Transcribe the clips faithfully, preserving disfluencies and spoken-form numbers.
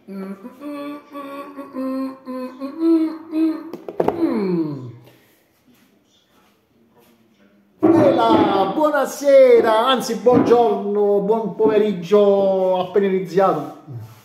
Bella, buonasera, anzi buongiorno, buon pomeriggio appena iniziato.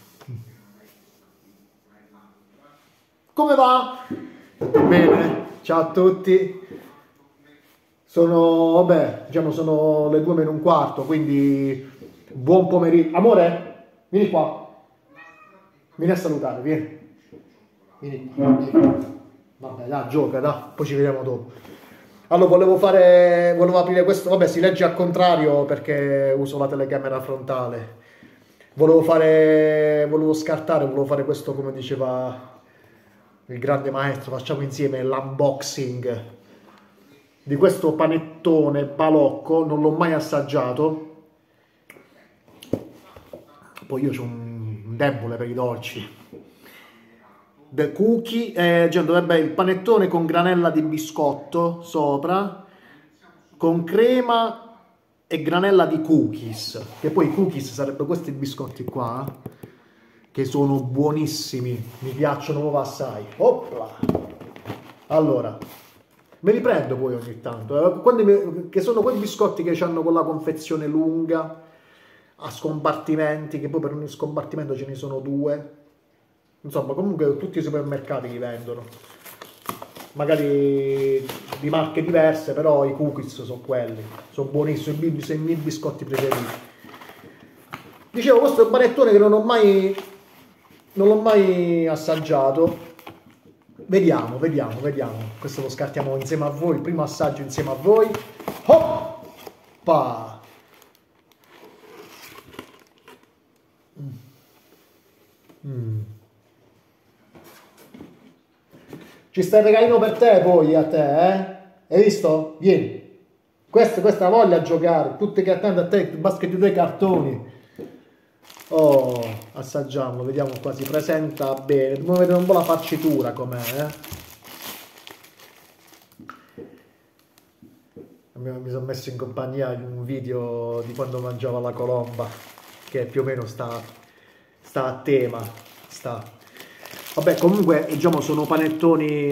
Come va? Bene, ciao a tutti. Sono, vabbè, diciamo sono le due meno un quarto, quindi buon pomeriggio. Amore, vieni qua. Vieni a salutare, vieni. Vieni qua. Vieni. Vabbè, dai, gioca, dai, poi ci vediamo dopo. Allora, volevo fare, volevo aprire questo, vabbè, si legge al contrario perché uso la telecamera frontale. Volevo fare, volevo scartare, volevo fare questo come diceva il grande maestro, facciamo insieme l'unboxing di questo panettone balocco, non l'ho mai assaggiato. Poi io ho un debole per i dolci. The cookie, eh, cioè dovrebbe il panettone con granella di biscotto sopra, con crema e granella di cookies, che poi i cookies sarebbero questi biscotti qua, che sono buonissimi, mi piacciono proprio assai. Opla! Allora, me li prendo poi ogni tanto, eh, quando mi, che sono quei biscotti che hanno quella confezione lunga, a scompartimenti, che poi per ogni scompartimento ce ne sono due. Insomma, comunque tutti i supermercati li vendono, magari di marche diverse, però i cookies sono quelli, sono buonissimi, sono i miei biscotti preferiti. Dicevo, questo è un panettone che non ho mai, non l'ho mai assaggiato. Vediamo, vediamo, vediamo. Questo lo scartiamo insieme a voi, il primo assaggio insieme a voi. Hoppa! Mm. Ci sta il regalino per te poi, a te, eh? Hai visto? Vieni. Questa, questa voglia a giocare. Tutte che attende a te, basket di due cartoni. Oh, assaggiamolo, vediamo qua, si presenta bene. Dobbiamo vedere un po' la farcitura com'è, eh? Mi sono messo in compagnia di un video di quando mangiavo la colomba, che più o meno sta, sta a tema. Sta. Vabbè, comunque, diciamo, sono panettoni,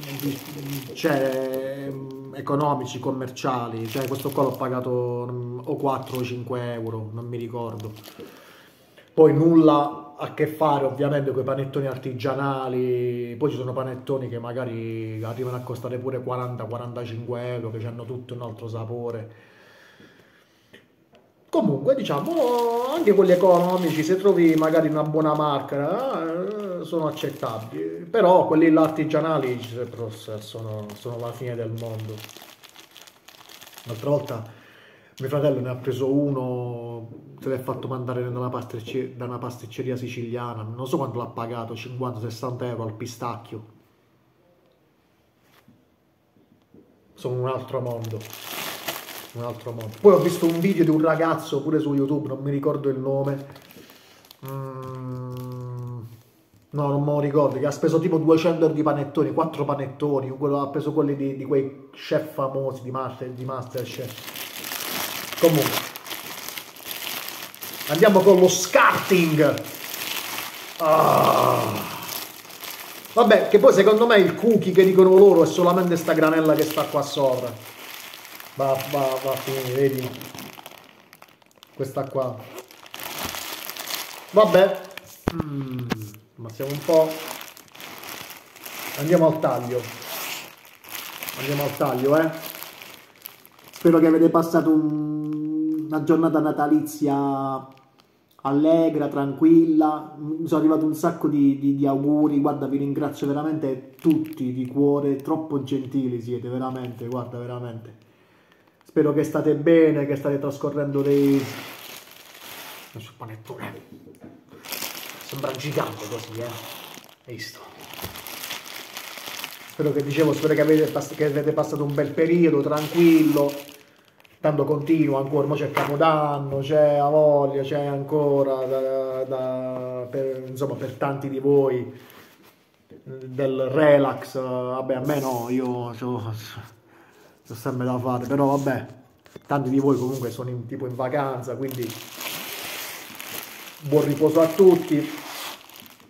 cioè, economici, commerciali. Cioè, questo qua l'ho pagato o quattro o cinque euro, non mi ricordo. Poi nulla a che fare, ovviamente, con i panettoni artigianali. Poi ci sono panettoni che magari arrivano a costare pure quaranta quarantacinque euro, che hanno tutto un altro sapore. Comunque, diciamo, anche quelli economici, se trovi magari una buona marca, eh, sono accettabili. Però quelli là artigianali sono, sono la fine del mondo. L'altra volta mio fratello ne ha preso uno, se l'è fatto mandare da una, pasticceria, da una pasticceria siciliana, non so quanto l'ha pagato, cinquanta sessanta euro al pistacchio. Sono un altro mondo. Un altro mondo. Poi ho visto un video di un ragazzo pure su YouTube, non mi ricordo il nome, mm, no, non me lo ricordo, che ha speso tipo duecento euro di panettoni, quattro panettoni, quello, ha preso quelli di, di quei chef famosi di, Master, di Masterchef. Comunque andiamo con lo scarting. Ah. Vabbè, che poi secondo me il cookie che dicono loro è solamente sta granella che sta qua sopra. Va, va, va a finire, vedi? Questa qua. Vabbè. Mm, ma siamo un po'... Andiamo al taglio. Andiamo al taglio, eh. Spero che avete passato un... una giornata natalizia allegra, tranquilla. Mi sono arrivato un sacco di, di, di auguri. Guarda, vi ringrazio veramente tutti di cuore. Troppo gentili siete, veramente. Guarda, veramente. Spero che state bene, che state trascorrendo dei... sul panettone. Sembra gigante così, eh. Hai visto? Spero che, dicevo, spero che avete, pass che avete passato un bel periodo, tranquillo. Tanto continua ancora, mo c'è Capodanno, c'è a voglia, c'è ancora, da, da, per, insomma, per tanti di voi, del relax. Vabbè, a me no, io... C'ho, c'ho sempre da fare, però vabbè, tanti di voi comunque sono in, tipo in vacanza, quindi buon riposo a tutti.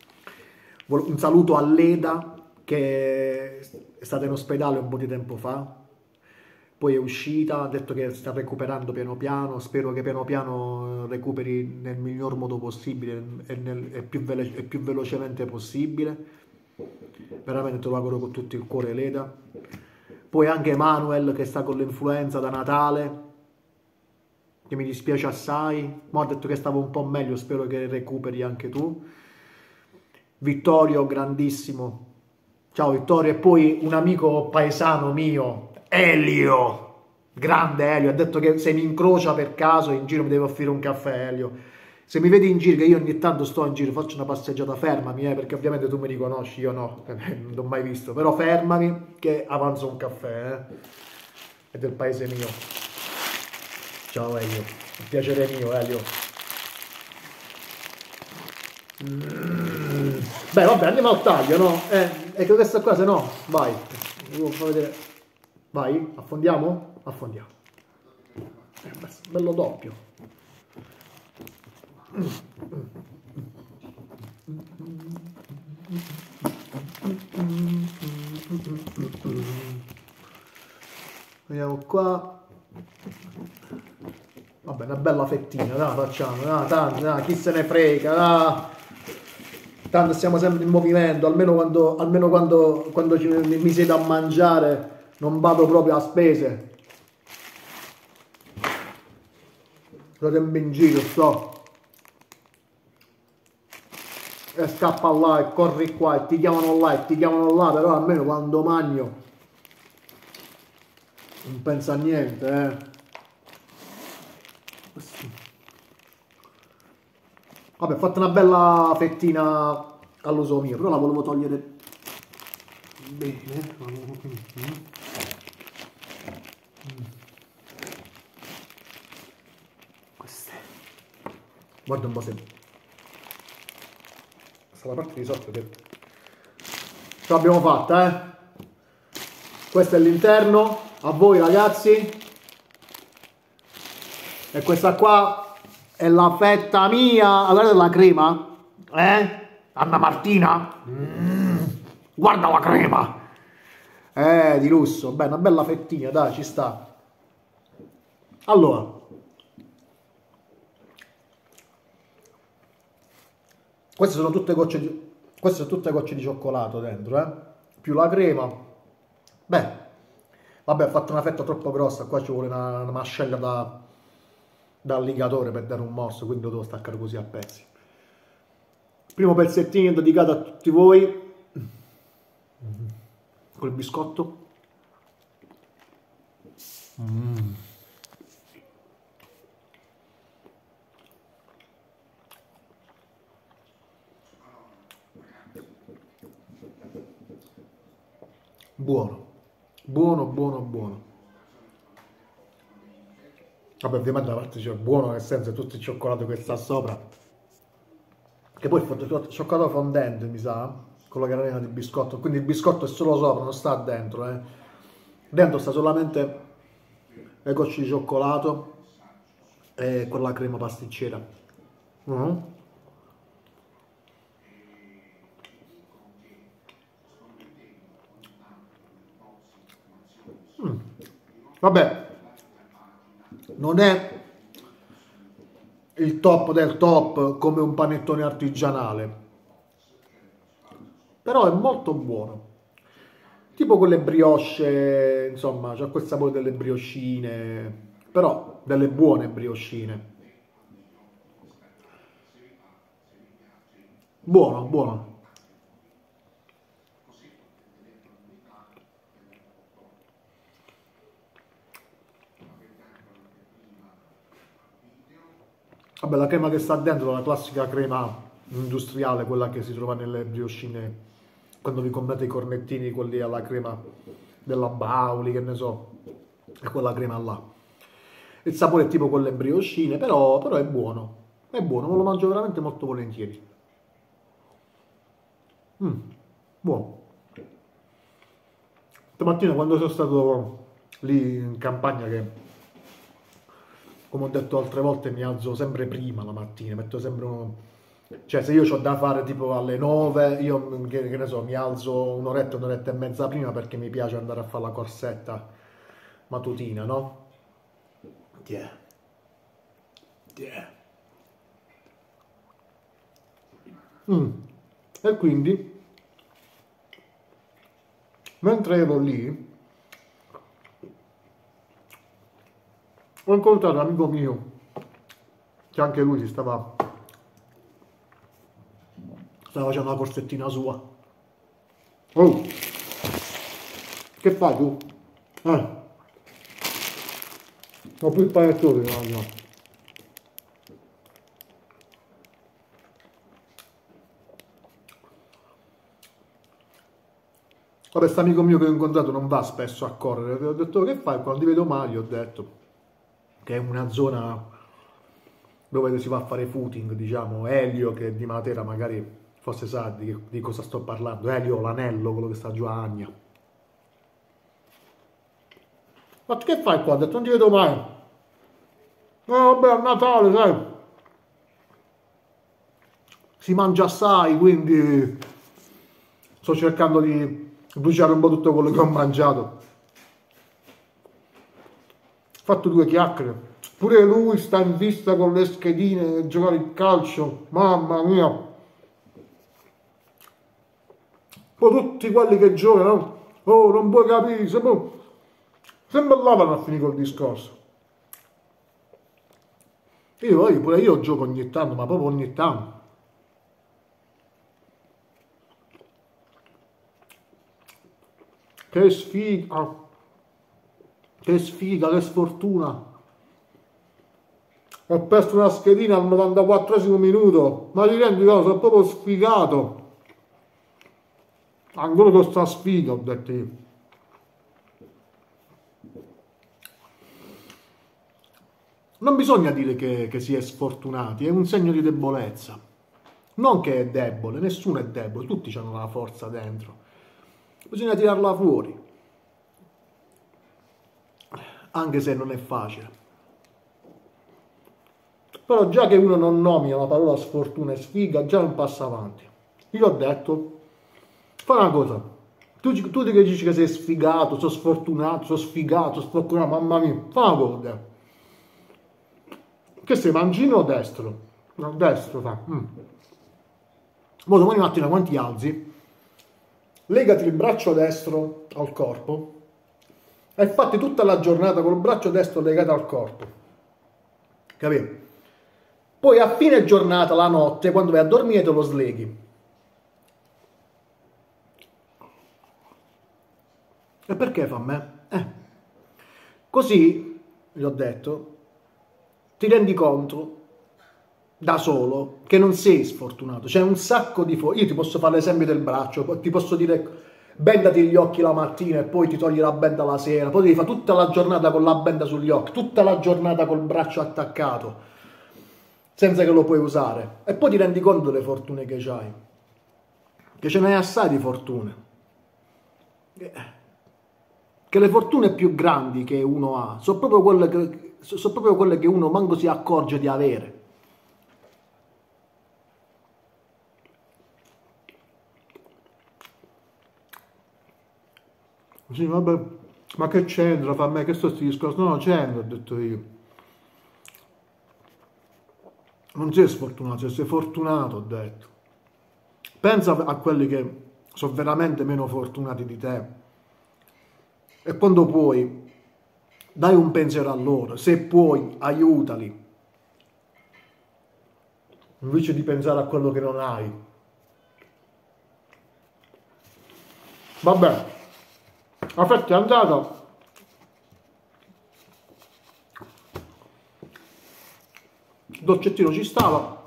Un saluto a Leda che è stata in ospedale un po' di tempo fa, poi è uscita, ha detto che sta recuperando piano piano, spero che piano piano recuperi nel miglior modo possibile e, nel, e, più, velo- e più velocemente possibile. Veramente te lo auguro con tutto il cuore, Leda. Poi anche Emanuel che sta con l'influenza da Natale, che mi dispiace assai, ma ho detto che stavo un po' meglio, spero che recuperi anche tu. Vittorio, grandissimo. Ciao Vittorio. E poi un amico paesano mio, Elio, grande Elio, ha detto che se mi incrocia per caso in giro mi deve offrire un caffè, Elio. Se mi vedi in giro, che io ogni tanto sto in giro, faccio una passeggiata, fermami, eh, perché ovviamente tu mi riconosci, io no, non l'ho mai visto, però fermami che avanzo un caffè, eh. È del paese mio. Ciao Elio, un piacere mio, Elio. Mm. Beh, vabbè, andiamo al taglio, no? Eh, e che questa qua, se no, vai. Devo far vedere. Vai, affondiamo? Affondiamo. Eh, bello doppio. Vediamo qua. Vabbè, una bella fettina, dai, facciamo, dai, tanto, dai, chi se ne frega, dai. Tanto stiamo sempre in movimento, almeno quando, almeno quando, quando ci, mi siedo a mangiare non vado proprio a spese. Sto sempre in giro, sto. E scappa là e corri qua e ti chiamano là e ti chiamano là, però almeno quando magno non pensa a niente, eh. Vabbè, ho fatto una bella fettina all'uso mio, però la volevo togliere bene. Queste. Guarda un po' se... Questa è la parte di sotto che... Ce l'abbiamo fatta, eh. Questo è l'interno, a voi ragazzi. E questa qua è la fetta mia. Guardate la crema, eh? Anna Martina, mm, guarda la crema, eh, di lusso. Beh, una bella fettina, dai, ci sta. Allora, queste sono tutte gocce di, queste sono tutte gocce di cioccolato dentro, eh? Più la crema. Beh, vabbè, ho fatto una fetta troppo grossa, qua ci vuole una, una mascella da, da alligatore per dare un morso, quindi lo devo staccare così a pezzi. Primo pezzettino dedicato a tutti voi, col biscotto. Mm. Buono, buono, buono, buono. Vabbè, ovviamente da parte c'è buono, nel senso tutto il cioccolato che sta sopra, che poi il cioccolato fondente mi sa, con la granella di biscotto, quindi il biscotto è solo sopra, non sta dentro, eh. Dentro sta solamente le gocce di cioccolato e quella crema pasticcera. Mm. Mm. Vabbè, non è il top del top come un panettone artigianale, però è molto buono, tipo quelle brioche, insomma, c'ha quel sapore delle brioscine, però delle buone brioscine. Buono, buono. Vabbè, la crema che sta dentro è la classica crema industriale, quella che si trova nelle brioscine quando vi comprate i cornettini, quelli alla crema della Bauli, che ne so, è quella crema là. Il sapore è tipo quelle brioscine, però, però è buono, è buono, me lo mangio veramente molto volentieri. Mm, buono. Stamattina quando sono stato lì in campagna, che come ho detto altre volte mi alzo sempre prima la mattina, metto sempre uno, Cioè, se io ho da fare tipo alle nove, io che, che ne so, mi alzo un'oretta, un'oretta e mezza prima perché mi piace andare a fare la corsetta mattutina, no? Yeah. Yeah. Mm. E quindi, mentre ero lì, ho incontrato un amico mio, che anche lui si stava, stava facendo una corsettina sua. Oh, che fai tu? Eh, ho più il panettone, no, no. Vabbè, questo amico mio che ho incontrato non va spesso a correre. Ho detto, che fai? Quando ti vedo mai, ho detto che è una zona dove si va a fare footing, diciamo. Elio, che di Matera magari forse sa di, di cosa sto parlando. Elio, l'anello, quello che sta giù a Agna. Ma che fai qua? Ho detto, non ti vedo mai. No, vabbè, a Natale, sai. Si mangia assai, quindi sto cercando di bruciare un po' tutto quello che ho mangiato. Ho fatto due chiacchiere. Pure lui sta in vista con le schedine a giocare il calcio. Mamma mia. Poi tutti quelli che giocano, oh, non puoi capire, sempre, sempre là vanno a finire col discorso. Io, io pure io gioco ogni tanto, ma proprio ogni tanto. Che sfiga, che sfiga, che sfortuna. Ho perso una schedina al novantaquattresimo minuto, ma ti rendi conto, sono proprio sfigato. Ancora con sta sfiga, ho detto io. Non bisogna dire che, che si è sfortunati, è un segno di debolezza. Non che è debole, nessuno è debole, tutti hanno la forza dentro. Bisogna tirarla fuori, anche se non è facile. Però già che uno non nomina la parola sfortuna e sfiga, già è un passo avanti. Io ho detto, fai una cosa, tu, tu che dici che sei sfigato, sono sfortunato, sono sfigato, sono sfortunato, mamma mia, fai una cosa. Che sei mangino o destro? No, destro fa. Mm. Poi domani mattina quando ti alzi, legati il braccio destro al corpo e fatti tutta la giornata col braccio destro legato al corpo. Capito? Poi a fine giornata, la notte, quando vai a dormire, te lo sleghi. E perché fa a me? Eh. Così, gli ho detto, ti rendi conto da solo che non sei sfortunato. C'è un sacco di... Io ti posso fare l'esempio del braccio, ti posso dire bendati gli occhi la mattina e poi ti togli la benda la sera, poi devi fare tutta la giornata con la benda sugli occhi, tutta la giornata col braccio attaccato, senza che lo puoi usare. E poi ti rendi conto delle fortune che c'hai. Che ce n'hai assai di fortune. Che le fortune più grandi che uno ha sono proprio quelle che, sono proprio quelle che uno manco si accorge di avere. Sì, vabbè, ma che c'entra? Fa a me che sto sti discorsi? No, c'entra, ho detto io. Non sei sfortunato, sei fortunato, ho detto. Pensa a quelli che sono veramente meno fortunati di te. E quando puoi, dai un pensiero a loro. Se puoi, aiutali. Invece di pensare a quello che non hai. Vabbè. La fetta è andata. Dolcettino ci stava.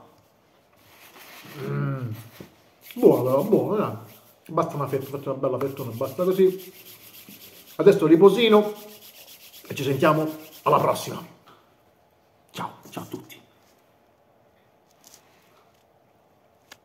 Mm. Buono, buono, dai. Basta una fetta, fate una bella fettona, basta così. Adesso riposino e ci sentiamo alla prossima. Ciao, ciao a tutti.